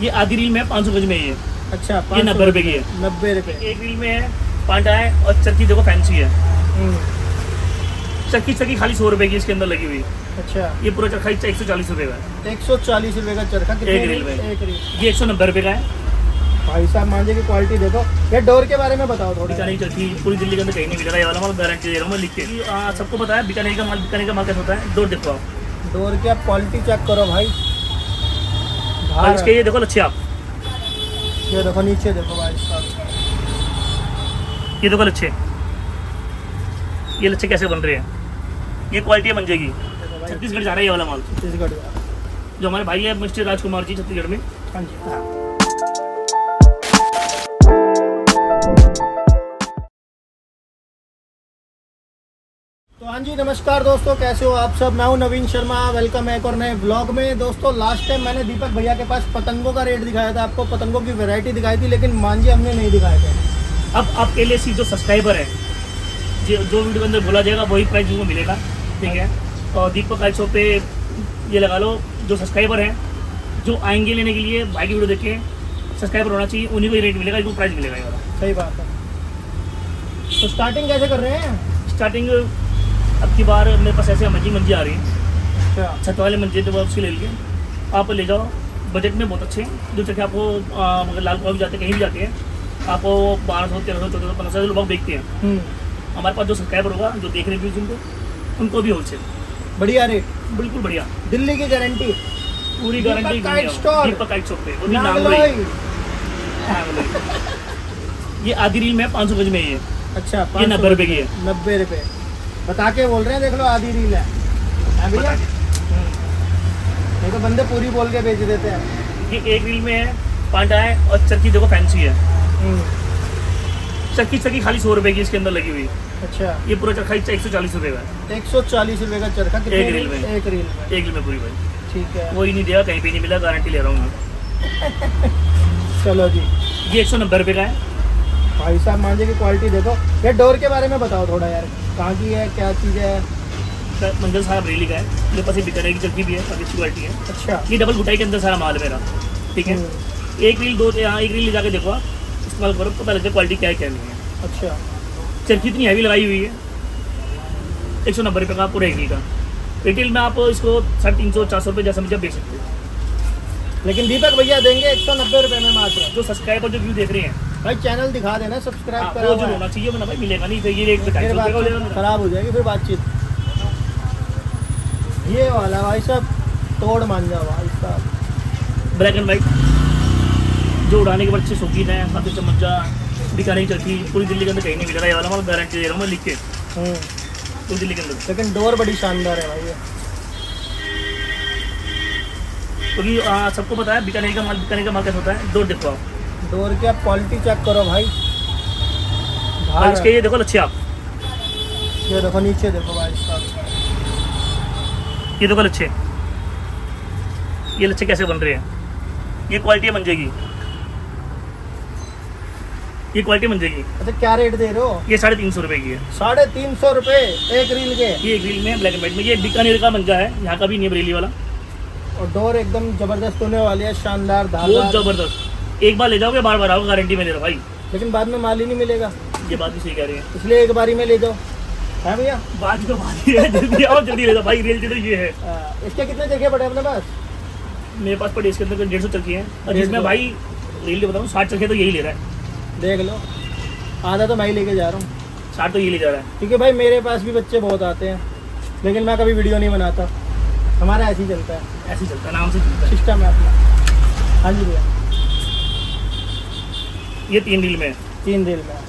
ये आधी रील में 500 गज में है ये। अच्छा, ये 90 रुपए की है। 90 रुपए। एक रील में है पांडा है और चरखी देखो फैंसी है। चरखी खाली 100 रुपए की इसके अंदर लगी हुई। अच्छा, ये पूरा चरखा 140 रुपए का है। 140 रुपए का चरखा। एक रील में एक रील ये 190 रुपए का है। भाई साहब मांझे की क्वालिटी देखो। ये डोर के बारे में बताओ थोड़ा। बीकानेर की चरखी पूरी दिल्ली के अंदर कहीं नहीं मिलेगा। ये वाला माल गारंटी दे रहा हूँ मैं लिख के। सबको पता है बीकानेर का माल कैसा होता है। डोर देखो आप, डोर की आप क्वालिटी चेक करो भाई। और इसके ये देखो लच्छे आप, ये देखो नीचे देखो भाई साहब, ये देखो लच्छे, ये लच्छे कैसे बन रहे हैं। ये क्वालिटी है मंजे की। छत्तीसगढ़ जा रहा है ये वाला माल। छत्तीसगढ़ जो हमारे भाई है मिस्टर राजकुमार जी छत्तीसगढ़ में। हाँ जी। तो हाँ जी, नमस्कार दोस्तों, कैसे हो आप सब। मैं हूं नवीन शर्मा, वेलकम है एक और नए ब्लॉग में। दोस्तों लास्ट टाइम मैंने दीपक भैया के पास पतंगों का रेट दिखाया था, आपको पतंगों की वैरायटी दिखाई थी, लेकिन मांझे हमने नहीं दिखाए थे। अब आपके लिए जो सब्सक्राइबर है, जो वीडियो के अंदर बोला जाएगा वही प्राइस उनको मिलेगा, ठीक है। और दीपक आई शॉप पे ये लगा लो, जो सब्सक्राइबर है जो आएंगे लेने के लिए भाई की वीडियो देख के सब्सक्राइबर होना चाहिए, उन्हीं को ही रेट मिलेगा, इनको प्राइस मिलेगा ये वाला। सही बात है। तो स्टार्टिंग कैसे कर रहे हैं? स्टार्टिंग अब की बार मेरे पास ऐसे मंजी आ रही है। अच्छा, छत वाले मंजे तो उसके ले लिए आप ले जाओ, बजट में बहुत अच्छे हैं। जो चक्के आपको अगर लाल भी जाते कहीं भी जाते हैं, आपको 1200, 1300, 1400, 1500 लोग देखते हैं। हमारे पास जो सब्सक्राइबर होगा, जो देख रहे हैं उनको भी होलसेल बढ़िया रेट, बिल्कुल बढ़िया, दिल्ली की गारंटी, पूरी गारंटी। दीपक काइट शॉप पे ये आधी रील में 500 गज में है ये। अच्छा, ये 90 रुपए की है। 90 रुपए बता के बोल रहे हैं, देख लो आधी रील है भैया। नहीं तो बंदे पूरी बोल के बेच देते हैं। ये एक रील में है पांडा है और चरखी देखो फैंसी है। चरखी खाली 100 रुपए की इसके अंदर लगी हुई। अच्छा, ये पूरा चरखा 140 रुपए का है। 140 रुपए का चरखा। एक रील में, एक रील में पूरी भाई। ठीक है, कोई नहीं देगा, कहीं पे नहीं मिला, गारंटी ले रहा हूँ मैं। चलो जी। ये 190 रुपए का है। भाई साहब मांझे की क्वालिटी देखो। ये डोर के बारे में बताओ थोड़ा यार, कहाँ की है, क्या चीज़ है? मंजिल साहब रेली का है। मेरे पास ये बीकानेर की चरखी भी है, काफ़ी अच्छी क्वालिटी है। अच्छा, ये डबल घुटाई के अंदर सारा माल है मेरा, ठीक है। एक रील एक रील ले जाके देखो आप, इस्तेमाल करो तो पता लगता है क्वालिटी क्या है क्या नहीं है। अच्छा, चरखी इतनी हैवी लगाई हुई है। 190 रुपये का पूरा एक रील का। रिटेल में आप इसको 350, 400 रुपये जैसा मुझे बेच सकते हो, लेकिन दीपक भैया देंगे 190 रुपये में मात्र। जो सब्सक्राइबर जो व्यू देख रहे हैं भाई, चैनल दिखा देना, सब्सक्राइब करा वो जो होना चाहिए वो ना भाई मिलेगा नहीं, तो ये रेट पे खराब हो जाएगी फिर बातचीत। ये वाला भाई साहब तोड़ मांझा भाई साहब, ब्लैक एंड वाइट, जो उड़ाने के बाद अच्छे शौकीन है। काफ़ी चमचा बीकानेर चरखी पूरी दिल्ली के अंदर कहीं नहीं मिलेगा। ये वाला माल गारंटी दे रहा हूँ मैं लिख के, पूरी दिल्ली के अंदर। लेकिन डोर बड़ी शानदार है भाई, क्योंकि सबको पता है बीकानेर का माल कैसा होता है। डोर देखो आप, डोर की आप क्वालिटी चेक करो भाई। और इसके ये देखो लच्छे आप, ये देखो नीचे देखो भाई साहब, ये देखो लच्छे, ये लच्छे कैसे बन रहे हैं। ये क्वालिटी है मंजे की। ये क्वालिटी मंजे की। अच्छा, क्या रेट दे रहे हो? ये 350 रुपये की है। 350 रुपये एक रील के। ये एक रील में ब्लैक एंड वाइट में। ये बीकानेर का मंजा है, यहाँ का भी नहीं है, बरेली वाला। और डोर एकदम जबरदस्त होने वाली है, शानदार, बहुत जबरदस्त। एक बार ले जाओगे बार बार आओगे, गारंटी में दे रहा भाई। लेकिन बाद में माल ही नहीं मिलेगा। ये बात भी सही कह रहे हैं, इसलिए एक बारी में ले जाओ, है भैया। बात तो बात ही है, जल्दी आओ जल्दी ले जाओ भाई। रेल तो ये है। इसके कितने चरखे पड़े अपने पास? मेरे पास पड़े इसके अंदर 150 चरखे हैं, और जिसमें भाई रेल बताऊँ 60 चरखे तो यही ले रहा है। देख लो, आधा तो मैं ही लेके जा रहा हूँ, 60 तो ये ले जा रहा है। क्योंकि भाई मेरे पास भी बच्चे बहुत आते हैं, लेकिन मैं कभी वीडियो नहीं बनाता। हमारा ऐसे ही चलता है, ऐसे ही चलता है, नाम से चलता है, सिस्टम है अपना। हाँ जी भैया, ये 3 रील में, 3 रील में।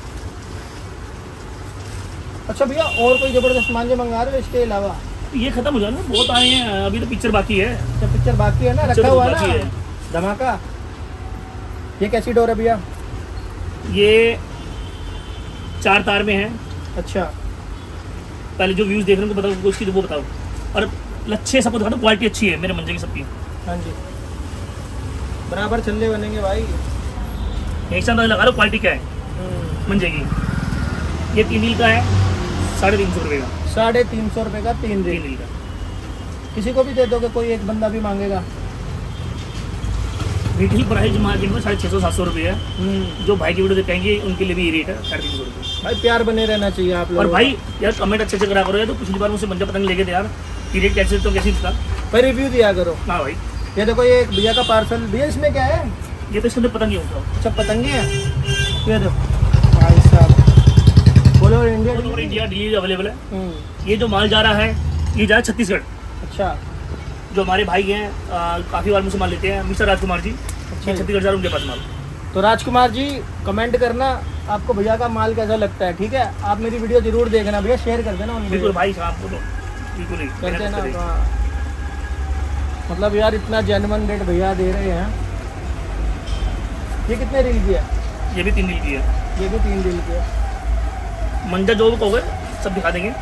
अच्छा भैया, और कोई जबरदस्त मांझे मंगा रहे हो इसके अलावा? ये खत्म हो जाना, बहुत आए हैं, अभी तो पिक्चर बाकी है। अच्छा, पिक्चर बाकी है ना, रखा हुआ है ना धमाका। ये कैसी डोर है भैया? ये 4 तार में है। अच्छा, पहले जो व्यूज देख रहे हो तो बताओ उसकी, तो वो बताओ। और लच्छे सबको दिखा दो, क्वालिटी अच्छी है मेरे मंजे की सबकी। हाँ जी, बराबर छल्ले बनेंगे भाई। एक साथ लगा लो क्वालिटी क्या है मंजे की। ये 3 रील का है, 350 रुपये का। 350 रुपये का 3 रील का। किसी को भी दे दोगे, कोई एक बंदा भी मांगेगा? रिटेल प्राइस मार्केट में 650-700 रुपये है। जो भाई की वीडियो देखेंगे उनके लिए भी ये रेट है 350 रुपये। भाई प्यार बने रहना चाहिए आप लोग। और भाई यार कमेंट अच्छे से करा करो यार, तो पिछली बार मुझसे मंजा पतंग लेके थे यार, ये रेट कैसे तो कैसे इसका भाई रिव्यू दिया करो। हाँ भाई ये देखो ये एक भैया का पार्सल, भैया इसमें क्या है? ये तो इसके अंदर पतंग ही होता है। अच्छा पतंगे हैं, ये देखो भाई साहब, बोलो इंडिया और इंडिया डिलीवरी अवेलेबल है। ये जो माल जा रहा है ये जा रहा है छत्तीसगढ़। अच्छा जो हमारे भाई हैं काफ़ी बार मुझसे माल लेते हैं, मिस्टर राजकुमार जी, अच्छा छत्तीसगढ़ जा रहा है उनके पास माल। तो राजकुमार जी कमेंट करना आपको भैया का माल कैसा लगता है, ठीक है? आप मेरी वीडियो जरूर देखना भैया, शेयर कर देना उन बिल्कुल भाई साहब को तो बिल्कुल ही कर देना। मेहनत हाँ। मतलब यार इतना जेन्युइन रेट भैया दे रहे हैं। ये कितने रील की है? ये भी 3 रील की है। ये भी 3 रील की है। मंजा जो भी कहोगे सब दिखा देंगे।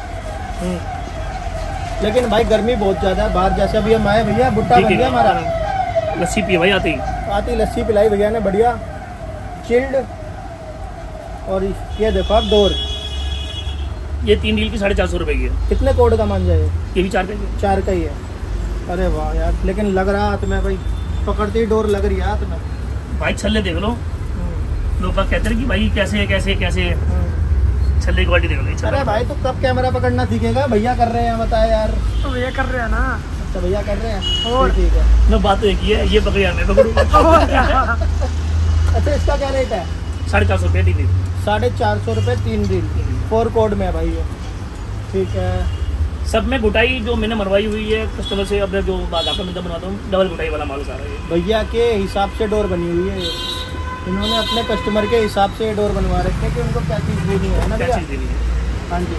लेकिन भाई गर्मी बहुत ज़्यादा है बाहर, जैसे अभी हम आए भैया बुट्टा बन गया हमारा। लस्सी पिए भाई आते ही। आती लस्सी पिलाई भैया ने बढ़िया चिल्ड। और ये देखो आप डोर, ये 3 रील की 450 रुपये की है। कितने कोड का मान जाए? ये भी 4 का ही है। 4 का ही है। अरे वाह यार, लेकिन लग रहा हाथ में भाई, पकड़ती ही डोर लग रही है हाथ में। भाई छल्ले देख लो, लोग कहते हैं कि भाई कैसे है कैसे कैसे है, छल्ले की क्वालिटी देख लो। अरे भाई तो कब कैमरा पकड़ना सीखेगा? भैया कर रहे हैं बताया यार। तो भैया कर रहे हैं ना। अच्छा भैया कर रहे हैं, और? ठीक है। मैं बात तो एक ही है, ये पकड़े यार मैं पकड़ू। अच्छा इसका क्या रेट है? 450 रुपये 3 रील। 450 रुपये 3 रील, 4 कोड में है भाई ये, ठीक है। सब में घुटाई जो मैंने मरवाई हुई है कस्टमर से, अपने जो बाजार में बनवाता हूँ डबल घुटाई वाला माल सारा है। भैया के हिसाब से डोर बनी हुई है ये। इन्होंने अपने कस्टमर के हिसाब से डोर बनवा रखे हैं कि उनको क्या चीज़ देनी है ना क्या भैया? चीज़ देनी है। हाँ जी।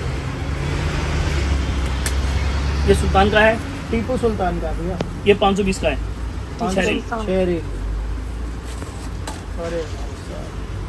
ये सुल्तान का है, टीपू सुल्तान का भैया, ये 520 का है। 500 6 रील। 6 रील। अरे भाई साहब।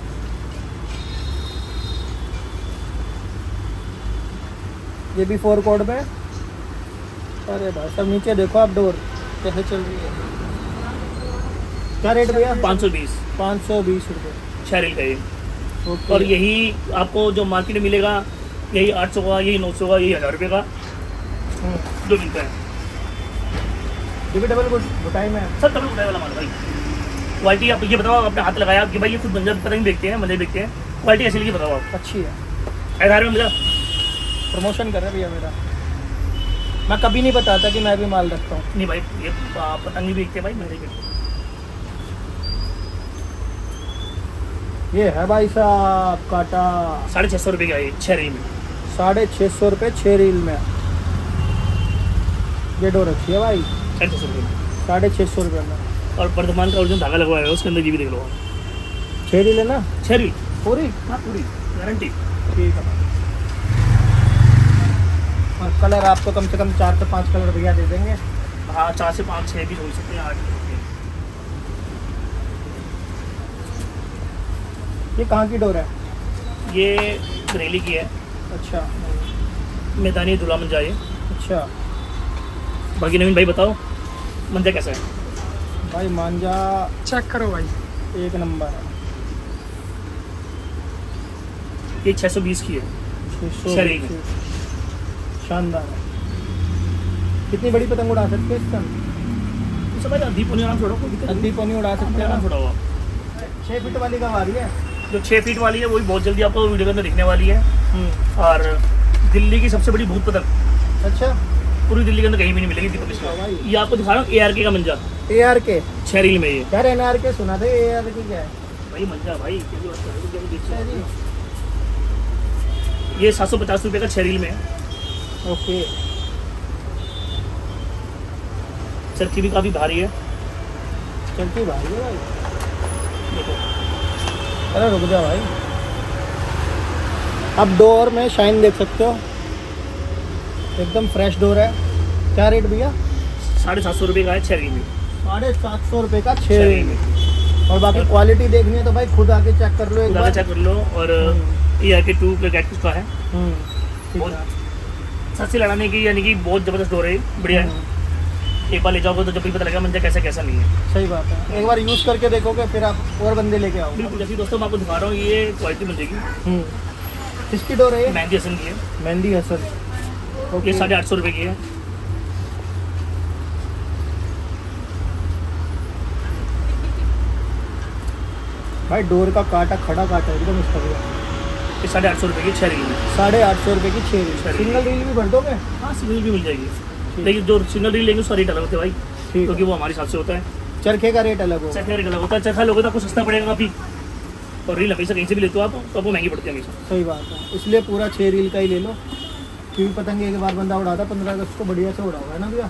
ये भी 4 कोड में। अरे भाई सब नीचे देखो आप डोर कैसे चल रही है। क्या रेट भैया? 520 520 रुपये 6 रील का ये। ओके। और यही आपको जो मार्केट में मिलेगा यही 800 का, यही 900 का, यही 1000 रुपये का जो मिलता है। ये भी डबल घुटाई में है। सब डबल घुटाई वाला माल भाई। क्वालिटी आप ये बताओ, आपने हाथ लगाया कि भाई ये खुद मंजा पता नहीं देखते हैं, मजे देखते हैं, क्वालिटी ऐसी लगी बताओ आप। अच्छी है। 1000 में मिला। प्रमोशन कर रहे भैया मेरा। मैं कभी नहीं बताता कि मैं भी माल रखता हूँ। नहीं भाई ये पतंग भी देखते हैं भाई मेरे के। ये है भाई साहब काटा 650 रुपये का ये 6 रील में। 650 रुपये 6 रील में। ये डोर अच्छी है भाई, 650 रुपये में। 650 रुपये में। और वर्धमान का ओरिजिनल धागा लगवाया है उसके अंदर, ये भी देख लो। 6 रील है ना 6 रील। पूरी? हाँ पूरी गारंटी। ठीक है। और कलर आपको कम से कम 4 से 5 कलर भैया दे देंगे। हाँ 4 से 5 6 भी हो सकते हैं, 8 भी हो सकते हैं। ये कहाँ की डोर है? ये बरेली की है। अच्छा मैदानी दूल्हा मंजा ये। अच्छा बाकी नवीन भाई बताओ मंजा कैसा है? भाई मांझा चेक करो भाई। 1 नंबर है। ये 620 की है। 620 शरीर में। शानदार है। कितनी बड़ी पतंग उड़ा सकते हैं इस टाइम? सब भाई अद्धी पुनी आराम छोड़ो, कोई दिक्कत नहीं। अद्दी पौनी उड़ा सकते हैं आराम ना? छोड़ो आप। 6 फीट वाली कब आ रही है? जो 6 फीट वाली है वही बहुत जल्दी आपको वीडियो में दिखने वाली है। और दिल्ली की सबसे बड़ी भूत पतंग अच्छा पूरी दिल्ली के अंदर कहीं भी नहीं मिलेगी दीपक इसका। भाई। ये आपको दिखा रहा हूँ ARK का मंजा ARK 6 रील में। ये यार NRK सुना था, ARK क्या है? भाई मंजा भाई कैसी बात कर रहे हो, क्या देख अच्छा रहे जी। हो? ये 750 रुपये का 6 रील में है। ओके। चरखी भी काफ़ी भारी है। चलती भाई है भाई। देखो अरे रुक जा भाई। अब डोर में शाइन देख सकते हो, एकदम फ्रेश डोर है। क्या रेट भैया? 750 रुपये का है 6 रील में। 750 रुपये का 6 6 रील रील। में। और बाकी क्वालिटी देखनी है तो भाई खुद आके चेक कर लो एक खुद बार। आके चेक कर लो। और ARK 2 का कैटफिश का है। ठीक बहुत है। सस्ती लड़ाने की, यानी कि बहुत ज़बरदस्त डोर है, बढ़िया है। एक बार ले जाओगे तो जब भी पता लगेगा मंजा कैसा कैसा नहीं है। सही बात है, एक बार यूज़ करके देखोगे फिर आप और बंदे लेके आओगे। बिल्कुल। जैसे दोस्तों मैं आपको दिखा रहा हूँ ये क्वालिटी मिल जाएगी। किसकी डोर है ये? मेहंदी हसन की है। मेहंदी हसन। ये 850 रुपये की है। भाई डोर का काटा खड़ा काटा एकदम इसका भी। ये 850 रुपये की 6 रील में। 850 रुपये की 6 रील। सिंगल रील भी भर दोगे? हाँ सिंगल भी मिल जाएगी, लेकिन जो सिंगल रील लेंगे उसका रेट अलग होता है भाई, ठीक क्योंकि वो हमारे हिसाब से होता है। चरखे का रेट अलग होगा। चरखा रेट अलग होता है, चरखा लोगे तो आपको सस्ता पड़ेगा काफ़ी, और रील हमेशा कहीं से भी लेते हो आप तो वो महंगी पड़ती है हमेशा। सही बात है, इसलिए पूरा 6 रील का ही ले लो, क्योंकि पतंगे एक बार बंदा उड़ाता 15 अगस्त को बढ़िया से उड़ाओगा, है ना भैया?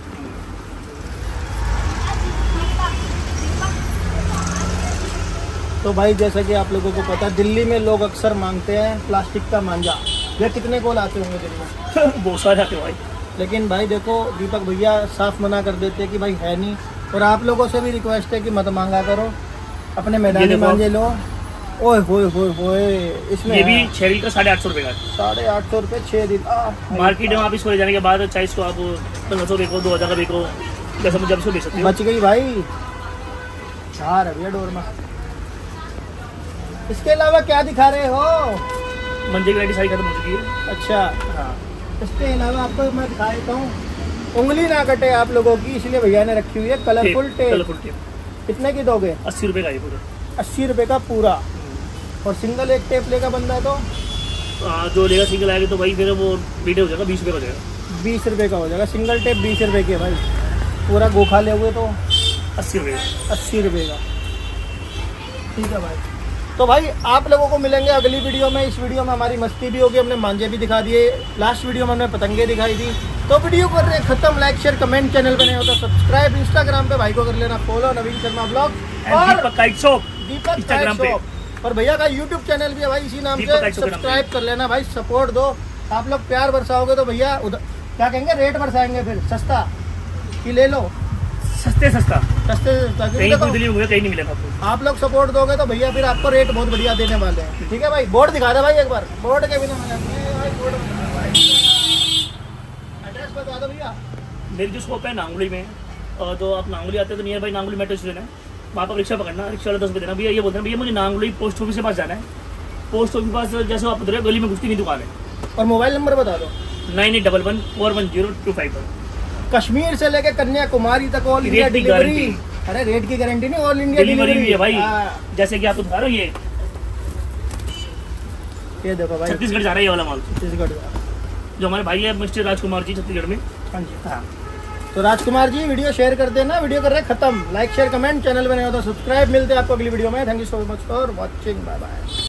तो भाई जैसा कि आप लोगों को पता है, दिल्ली में लोग अक्सर मांगते हैं प्लास्टिक का मांझा। ये कितने कॉल आते होंगे दिन में? बहुत सारे आते हो भाई। लेकिन भाई देखो, दीपक भैया साफ मना कर देते हैं कि भाई है नहीं, और आप लोगों से भी रिक्वेस्ट है कि मत मांगा करो, अपने मैदानी मांझे लो। ओए होए होए होए, इसमें ये भी 6 रील का 850 रुपये का है। 850 रुपये 6 रील। मार्केट में आप इसको ले जाने के बाद चाहे इसको आप 1500 बेचो, 2000 का बेचो, जैसे मुझे इसको बेच सकते हो। बच गई भाई, चार है भैया डोर में। इसके अलावा क्या दिखा रहे हो? मंजे की वैरायटी सारी खत्म हो चुकी है। अच्छा, हाँ इसके अलावा आपको मैं दिखा देता हूँ, उंगली ना कटे आप लोगों की, इसलिए भैया ने रखी हुई है कलरफुल टेप। कलरफुल टेप कितने की दोगे? 80 रुपये का ये पूरा। 80 रुपये का पूरा। और सिंगल एक टेप लेगा बंदा तो जो लेगा सिंगल आएगा तो भाई फिर वो वीडियो हो जाएगा, 20 रुपये का हो जाएगा। 20 रुपये का हो जाएगा। सिंगल टेप 20 रुपये की है भाई, पूरा गोखा ले हुए तो 80 रुपये 80 रुपये का। ठीक है भाई, तो भाई आप लोगों को मिलेंगे अगली वीडियो में। इस वीडियो में हमारी मस्ती भी होगी, हमने मांझे भी दिखा दिए, लास्ट वीडियो में हमने पतंगे दिखाई दी। तो वीडियो कर रहे खत्म। लाइक शेयर कमेंट, चैनल पे नहीं होता सब्सक्राइब, इंस्टाग्राम पे भाई को कर लेना फॉलो, नवीन शर्मा ब्लॉग और Deepak kite shop Deepak Instagram पे। और भैया का यूट्यूब चैनल भी है भाई, इसी नाम दीपक से काइट शॉप के नाम सब्सक्राइब कर लेना भाई, सपोर्ट दो। आप लोग प्यार बरसाओगे तो भैया उधर क्या कहेंगे, रेट बरसाएंगे फिर सस्ता कि ले लो, सस्ते सस्ता सस्ते सस्ता। क्योंकि कहीं देखो, भी दिल्ली में कहीं नहीं मिलेगा आपको। आप लोग सपोर्ट दोगे तो भैया फिर आपको रेट बहुत बढ़िया देने वाले हैं। ठीक है भाई, बोर्ड दिखा दे भाई एक बार, बोर्ड के बिना एड्रेस बता दो भैया। मेरी जो शॉप है नांगुली में, और तो आप नांगुली आते हैं तो nearby Nangloi metro station है, वहाँ पर रिक्शा पकड़ना, रिक्शा वाला 10 रुपये देना। भैया ये बोलते हैं भैया मुझे नांगुली पोस्ट ऑफिस के पास जाना है, पोस्ट ऑफिस के पास जैसे आप उधर गली में घुसती नहीं दुकान है। और मोबाइल नंबर बता दो। 9811410255। कश्मीर से लेके कन्याकुमारी तक ऑल इंडिया रेट की डिलीवरी। गारंटी। अरे रेट की गारंटी नहीं, ऑल इंडिया डिलीवरी भी है भाई। हाँ। जैसे कि आप दिखा रहे हो ये देखो भाई, छत्तीसगढ़ जा रहा है ये वाला माल, छत्तीसगढ़ का। जो हमारे भाई है मिस्टर राजकुमार जी छत्तीसगढ़ में। हाँ जी। हाँ तो राजकुमार जी वीडियो शेयर कर देना, वीडियो कर रहे हैं खत्म। लाइक शेयर कमेंट, चैनल पे नहीं होता सब्सक्राइब। मिलते हैं आपको अगली वीडियो में। Thank you so much for watching, bye bye.